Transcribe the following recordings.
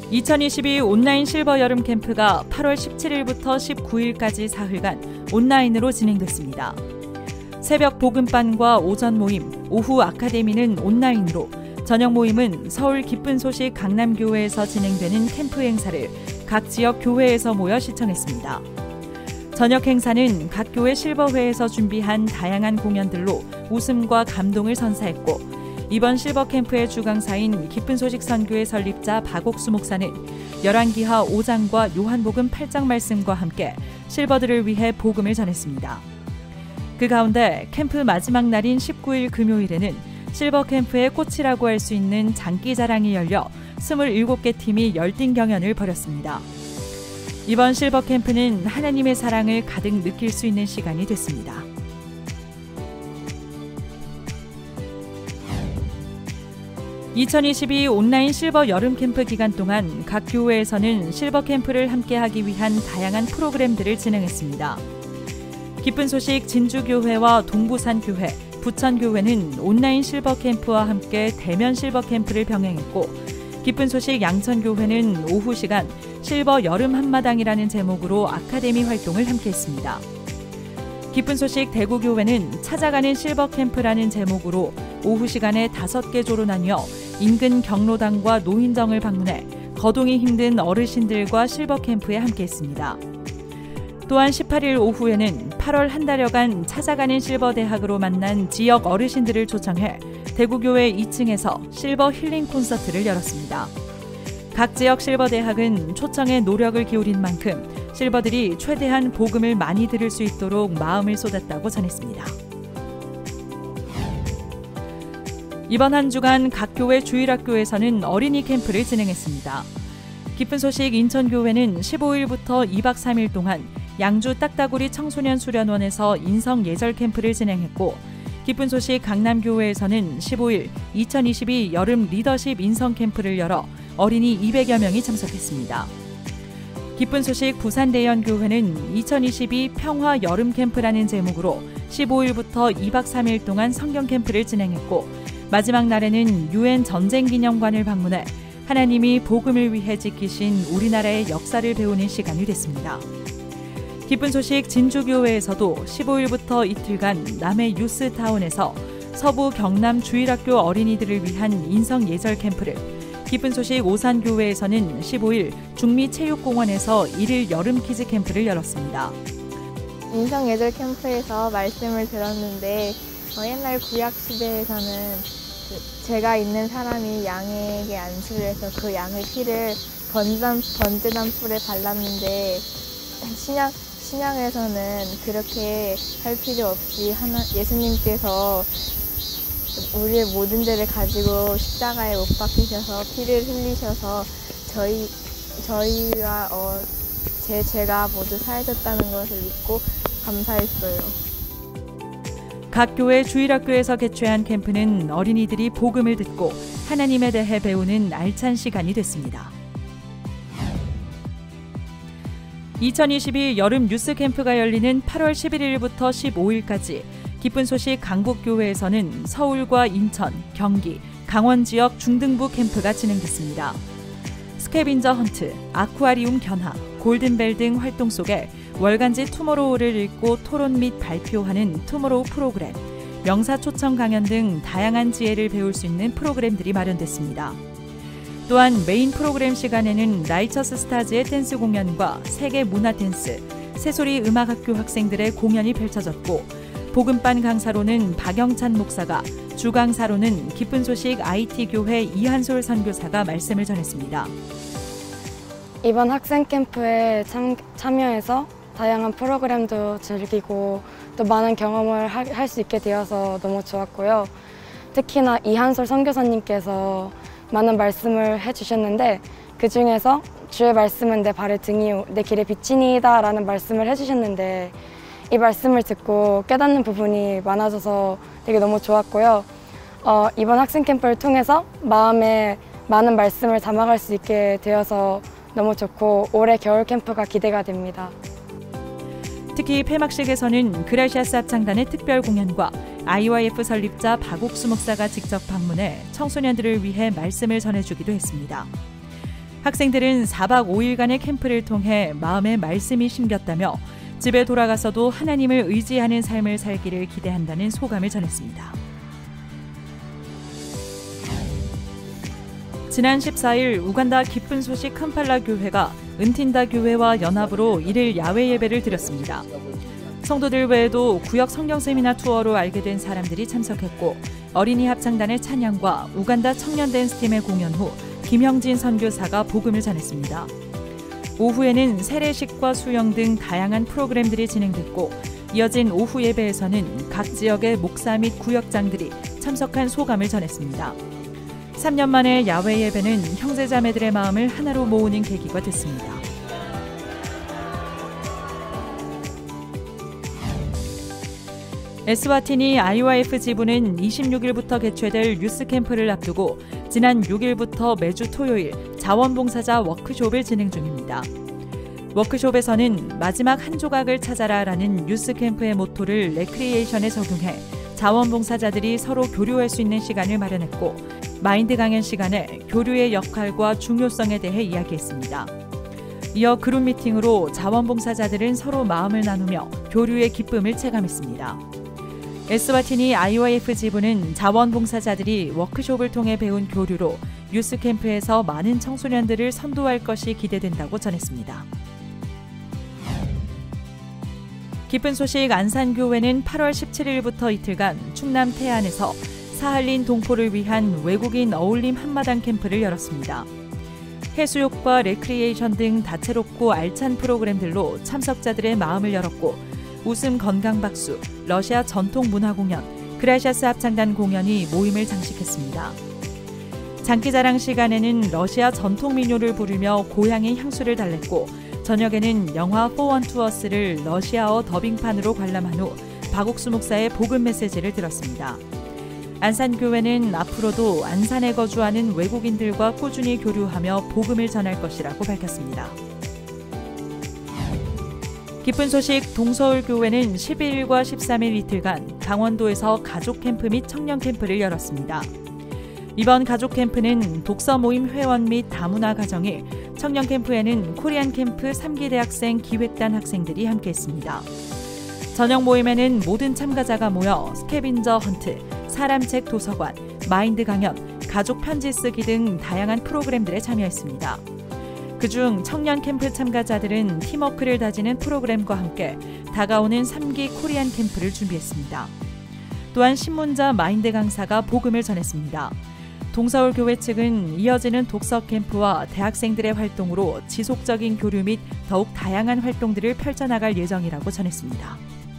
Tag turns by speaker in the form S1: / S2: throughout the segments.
S1: 2022 온라인 실버 여름 캠프가 8월 17일부터 19일까지 사흘간 온라인으로 진행됐습니다. 새벽 복음반과 오전 모임, 오후 아카데미는 온라인으로, 저녁 모임은 서울 기쁜 소식 강남교회에서 진행되는 캠프 행사를 각 지역 교회에서 모여 시청했습니다. 저녁 행사는 각 교회 실버회에서 준비한 다양한 공연들로 웃음과 감동을 선사했고, 이번 실버 캠프의 주강사인 기쁜 소식 선교회 설립자 박옥수 목사는 열왕기하 5장과 요한복음 8장 말씀과 함께 실버들을 위해 복음을 전했습니다. 그 가운데 캠프 마지막 날인 19일 금요일에는 실버 캠프의 꽃이라고 할 수 있는 장기자랑이 열려 27개 팀이 열띤 경연을 벌였습니다. 이번 실버 캠프는 하나님의 사랑을 가득 느낄 수 있는 시간이 됐습니다. (2022) 온라인 실버 여름 캠프 기간 동안 각 교회에서는 실버 캠프를 함께하기 위한 다양한 프로그램들을 진행했습니다. 기쁜 소식 진주교회와 동부산교회, 부천교회는 온라인 실버 캠프와 함께 대면 실버 캠프를 병행했고, 기쁜 소식 양천교회는 오후 시간 실버 여름 한마당이라는 제목으로 아카데미 활동을 함께했습니다. 기쁜 소식 대구교회는 찾아가는 실버 캠프라는 제목으로 오후 시간에 5개 조로 나뉘어 인근 경로당과 노인정을 방문해 거동이 힘든 어르신들과 실버 캠프에 함께했습니다. 또한 18일 오후에는 8월 한 달여간 찾아가는 실버 대학으로 만난 지역 어르신들을 초청해 대구교회 2층에서 실버 힐링 콘서트를 열었습니다. 각 지역 실버 대학은 초청에 노력을 기울인 만큼 실버들이 최대한 복음을 많이 들을 수 있도록 마음을 쏟았다고 전했습니다. 이번 한 주간 각 교회 주일학교에서는 어린이 캠프를 진행했습니다. 기쁜 소식 인천교회는 15일부터 2박 3일 동안 양주 딱따구리 청소년 수련원에서 인성 예절 캠프를 진행했고, 기쁜 소식 강남교회에서는 15일 2022 여름 리더십 인성 캠프를 열어 어린이 200여 명이 참석했습니다. 기쁜 소식 부산대연교회는 2022 평화 여름 캠프라는 제목으로 15일부터 2박 3일 동안 성경 캠프를 진행했고, 마지막 날에는 UN 전쟁기념관을 방문해 하나님이 복음을 위해 지키신 우리나라의 역사를 배우는 시간이 됐습니다. 기쁜 소식 진주교회에서도 15일부터 이틀간 남해 유스타운에서 서부 경남 주일학교 어린이들을 위한 인성 예절 캠프를, 기쁜 소식 오산교회에서는 15일 중미체육공원에서 1일 여름 키즈 캠프를 열었습니다.
S2: 인성 예절 캠프에서 말씀을 들었는데, 옛날 구약 시대에서는 제가 있는 사람이 양에게 안수를 해서 그 양의 피를 번제단 풀에 발랐는데, 신약에서는 그렇게 할 필요 없이 예수님께서 우리의 모든 죄를 가지고 십자가에 못 박히셔서 피를 흘리셔서 저희와 제 죄가 모두 사해졌다는 것을 믿고 감사했어요.
S1: 각 교회 주일학교에서 개최한 캠프는 어린이들이 복음을 듣고 하나님에 대해 배우는 알찬 시간이 됐습니다. 2022 여름 뉴스 캠프가 열리는 8월 11일부터 15일까지 기쁜 소식 강북교회에서는 서울과 인천, 경기, 강원 지역 중등부 캠프가 진행됐습니다. 스캐빈저 헌트, 아쿠아리움 견학, 골든벨 등 활동 속에 월간지 투모로우를 읽고 토론 및 발표하는 투모로우 프로그램, 명사 초청 강연 등 다양한 지혜를 배울 수 있는 프로그램들이 마련됐습니다. 또한 메인 프로그램 시간에는 라이처스 스타즈의 댄스 공연과 세계 문화 댄스, 새소리 음악학교 학생들의 공연이 펼쳐졌고, 복음반 강사로는 박영찬 목사가, 주강사로는 기쁜 소식 IT교회 이한솔 선교사가 말씀을 전했습니다.
S3: 이번 학생 캠프에 참여해서 다양한 프로그램도 즐기고 또 많은 경험을 할 수 있게 되어서 너무 좋았고요. 특히나 이한솔 선교사님께서 많은 말씀을 해주셨는데, 그 중에서 주의 말씀은 내 발의 등이요 내 길의 빛이니이다 라는 말씀을 해주셨는데, 이 말씀을 듣고 깨닫는 부분이 많아져서 되게 너무 좋았고요. 이번 학생 캠프를 통해서 마음에 많은 말씀을 담아갈 수 있게 되어서 너무 좋고, 올해 겨울 캠프가 기대가 됩니다.
S1: 특히 폐막식에서는 그라시아스 합창단의 특별 공연과 IYF 설립자 박옥수 목사가 직접 방문해 청소년들을 위해 말씀을 전해주기도 했습니다. 학생들은 4박 5일간의 캠프를 통해 마음에 말씀이 심겼다며 집에 돌아가서도 하나님을 의지하는 삶을 살기를 기대한다는 소감을 전했습니다. 지난 14일 우간다 기쁜 소식 캄팔라 교회가 은틴다 교회와 연합으로 1일 야외 예배를 드렸습니다. 성도들 외에도 구역 성경 세미나 투어로 알게 된 사람들이 참석했고 어린이 합창단의 찬양과 우간다 청년 댄스팀의 공연 후 김형진 선교사가 복음을 전했습니다. 오후에는 세례식과 수영 등 다양한 프로그램들이 진행됐고 이어진 오후 예배에서는 각 지역의 목사 및 구역장들이 참석한 소감을 전했습니다. 3년 만에 야외 예배는 형제자매들의 마음을 하나로 모으는 계기가 됐습니다. 에스와티니 IYF 지부는 26일부터 개최될 유스 캠프를 앞두고 지난 6일부터 매주 토요일 자원봉사자 워크숍을 진행 중입니다. 워크숍에서는 마지막 한 조각을 찾아라라는 유스 캠프의 모토를 레크리에이션에 적용해 자원봉사자들이 서로 교류할 수 있는 시간을 마련했고 마인드 강연 시간에 교류의 역할과 중요성에 대해 이야기했습니다. 이어 그룹 미팅으로 자원봉사자들은 서로 마음을 나누며 교류의 기쁨을 체감했습니다. 에스와티니 IYF 지부는 자원봉사자들이 워크숍을 통해 배운 교류로 유스 캠프에서 많은 청소년들을 선도할 것이 기대된다고 전했습니다. 기쁜 소식 안산교회는 8월 17일부터 이틀간 충남 태안에서 사할린 동포를 위한 외국인 어울림 한마당 캠프를 열었습니다. 해수욕과 레크리에이션 등 다채롭고 알찬 프로그램들로 참석자들의 마음을 열었고 웃음 건강박수, 러시아 전통 문화공연, 그라시아스 합창단 공연이 모임을 장식했습니다. 장기자랑 시간에는 러시아 전통 민요를 부르며 고향의 향수를 달랬고 저녁에는 영화 포원투어스를 러시아어 더빙판으로 관람한 후 박옥수 목사의 복음 메시지를 들었습니다. 안산교회는 앞으로도 안산에 거주하는 외국인들과 꾸준히 교류하며 복음을 전할 것이라고 밝혔습니다. 기쁜 소식 동서울교회는 12일과 13일 이틀간 강원도에서 가족 캠프 및 청년 캠프를 열었습니다. 이번 가족 캠프는 독서 모임 회원 및 다문화 가정일, 청년 캠프에는 코리안 캠프 3기 대학생 기획단 학생들이 함께했습니다. 저녁 모임에는 모든 참가자가 모여 스캐빈저 헌트, 사람책 도서관, 마인드 강연, 가족 편지 쓰기 등 다양한 프로그램들에 참여했습니다. 그중 청년 캠프 참가자들은 팀워크를 다지는 프로그램과 함께 다가오는 3기 코리안 캠프를 준비했습니다. 또한 신문자 마인드 강사가 복음을 전했습니다. 동서울교회 측은 이어지는 독서 캠프와 대학생들의 활동으로 지속적인 교류 및 더욱 다양한 활동들을 펼쳐나갈 예정이라고 전했습니다.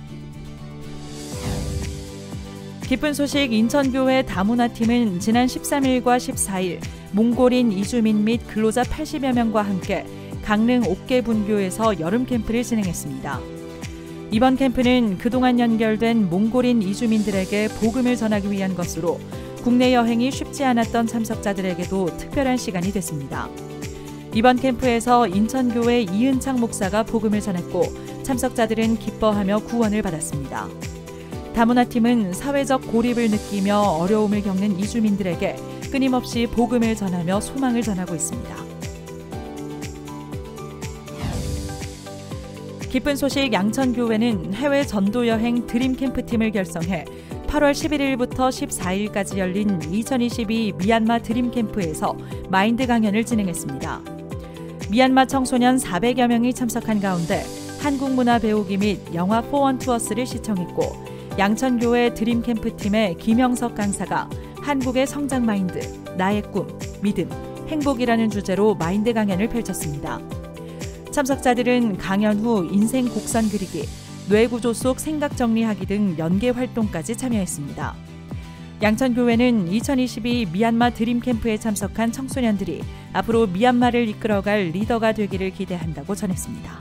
S1: 기쁜 소식 인천교회 다문화팀은 지난 13일과 14일 몽골인 이주민 및 근로자 80여 명과 함께 강릉 옥계 분교에서 여름 캠프를 진행했습니다. 이번 캠프는 그동안 연결된 몽골인 이주민들에게 복음을 전하기 위한 것으로 국내 여행이 쉽지 않았던 참석자들에게도 특별한 시간이 됐습니다. 이번 캠프에서 인천교회 이은창 목사가 복음을 전했고 참석자들은 기뻐하며 구원을 받았습니다. 다문화팀은 사회적 고립을 느끼며 어려움을 겪는 이주민들에게 끊임없이 복음을 전하며 소망을 전하고 있습니다. 기쁜 소식 양천교회는 해외 전도여행 드림캠프팀을 결성해 8월 11일부터 14일까지 열린 2022 미얀마 드림캠프에서 마인드 강연을 진행했습니다. 미얀마 청소년 400여 명이 참석한 가운데 한국문화 배우기 및 영화 포원투어스를 시청했고 양천교회 드림캠프팀의 김영석 강사가 한국의 성장 마인드, 나의 꿈, 믿음, 행복이라는 주제로 마인드 강연을 펼쳤습니다. 참석자들은 강연 후 인생 곡선 그리기, 뇌구조 속 생각 정리하기 등 연계 활동까지 참여했습니다. 양천교회는 2022 미얀마 드림캠프에 참석한 청소년들이 앞으로 미얀마를 이끌어갈 리더가 되기를 기대한다고 전했습니다.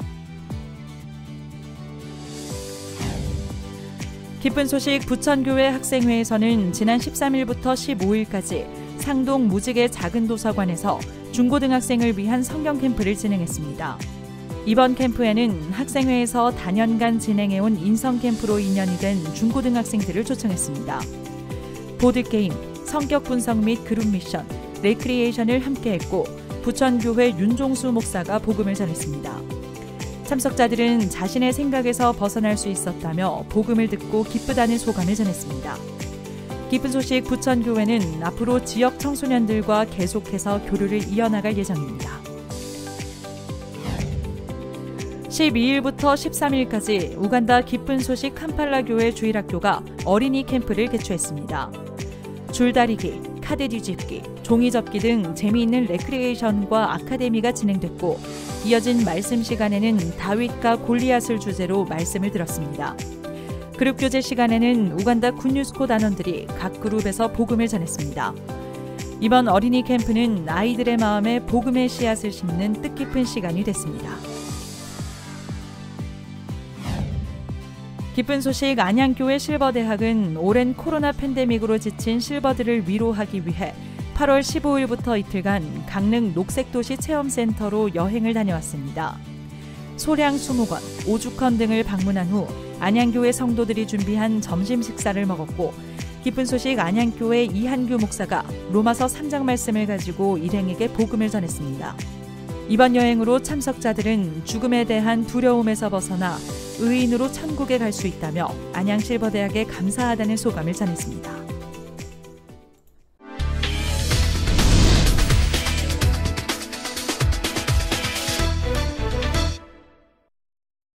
S1: 기쁜 소식 부천교회 학생회에서는 지난 13일부터 15일까지 상동 무지개 작은 도서관에서 중고등학생을 위한 성경 캠프를 진행했습니다. 이번 캠프에는 학생회에서 단연간 진행해온 인성 캠프로 인연이 된 중고등학생들을 초청했습니다. 보드게임, 성격 분석 및 그룹 미션, 레크리에이션을 함께했고 부천교회 윤종수 목사가 복음을 전했습니다. 참석자들은 자신의 생각에서 벗어날 수 있었다며 복음을 듣고 기쁘다는 소감을 전했습니다. 기쁜 소식 부천교회는 앞으로 지역 청소년들과 계속해서 교류를 이어나갈 예정입니다. 12일부터 13일까지 우간다 기쁜 소식 캄팔라 교회 주일학교가 어린이 캠프를 개최했습니다. 줄다리기, 카드 뒤집기, 종이 접기 등 재미있는 레크리에이션과 아카데미가 진행됐고 이어진 말씀 시간에는 다윗과 골리앗을 주제로 말씀을 들었습니다. 그룹 교제 시간에는 우간다 굿뉴스코 단원들이 각 그룹에서 복음을 전했습니다. 이번 어린이 캠프는 아이들의 마음에 복음의 씨앗을 심는 뜻깊은 시간이 됐습니다. 기쁜 소식 안양교회 실버대학은 오랜 코로나 팬데믹으로 지친 실버들을 위로하기 위해 8월 15일부터 이틀간 강릉 녹색도시 체험센터로 여행을 다녀왔습니다. 소량 20건, 오죽헌 등을 방문한 후 안양교회 성도들이 준비한 점심 식사를 먹었고 기쁜 소식 안양교회 이한규 목사가 로마서 3장 말씀을 가지고 일행에게 복음을 전했습니다. 이번 여행으로 참석자들은 죽음에 대한 두려움에서 벗어나 의인으로 천국에 갈 수 있다며 안양실버대학에 감사하다는 소감을 전했습니다.